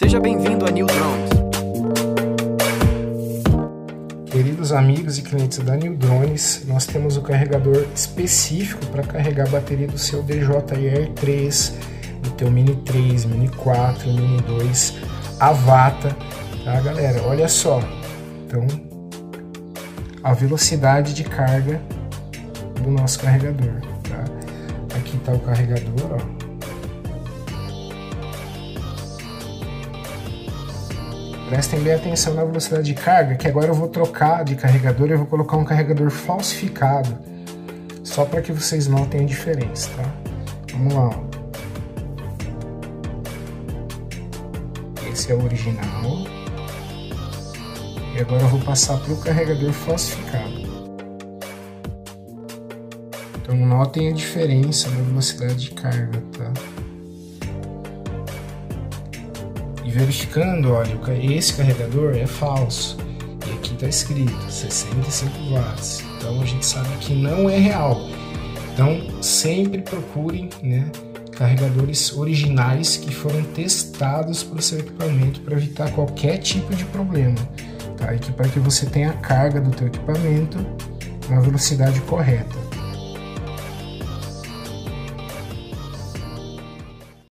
Seja bem-vindo a New Drones. Queridos amigos e clientes da New Drones, nós temos o carregador específico para carregar a bateria do seu DJI Air 3, do teu Mini 3, Mini 4, Mini 2, Avata, tá galera? Olha só, então a velocidade de carga do nosso carregador, tá? Aqui está o carregador, ó. Prestem bem atenção na velocidade de carga, que agora eu vou trocar de carregador e eu vou colocar um carregador falsificado, só para que vocês notem a diferença, tá? Vamos lá, ó. Esse é o original. E agora eu vou passar para o carregador falsificado. Então notem a diferença na velocidade de carga, tá? E verificando, olha, esse carregador é falso. E aqui está escrito 65 watts. Então a gente sabe que não é real. Então sempre procurem, né, carregadores originais que foram testados para o seu equipamento para evitar qualquer tipo de problema. Tá? E para que você tenha a carga do teu equipamento na velocidade correta.